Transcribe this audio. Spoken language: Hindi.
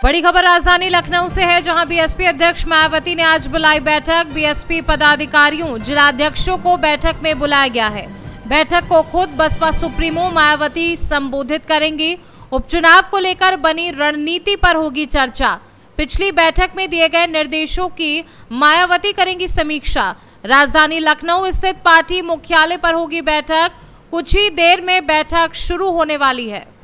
बड़ी खबर राजधानी लखनऊ से है, जहां बीएसपी अध्यक्ष मायावती ने आज बुलाई बैठक। बीएसपी पदाधिकारियों, जिलाध्यक्षों को बैठक में बुलाया गया है। बैठक को खुद बसपा सुप्रीमो मायावती संबोधित करेंगी। उपचुनाव को लेकर बनी रणनीति पर होगी चर्चा। पिछली बैठक में दिए गए निर्देशों की मायावती करेंगी समीक्षा। राजधानी लखनऊ स्थित पार्टी मुख्यालय पर होगी बैठक। कुछ ही देर में बैठक शुरू होने वाली है।